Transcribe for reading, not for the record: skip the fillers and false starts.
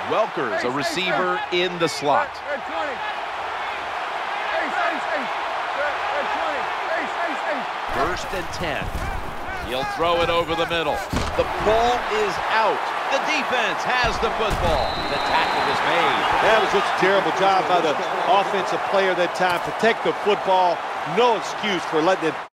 Welker's a receiver in the slot. First and 10. He'll throw it over the middle. The ball is out. The defense has the football. The tackle is made. That was just a terrible job by the offensive player that time. Protect the football. No excuse for letting it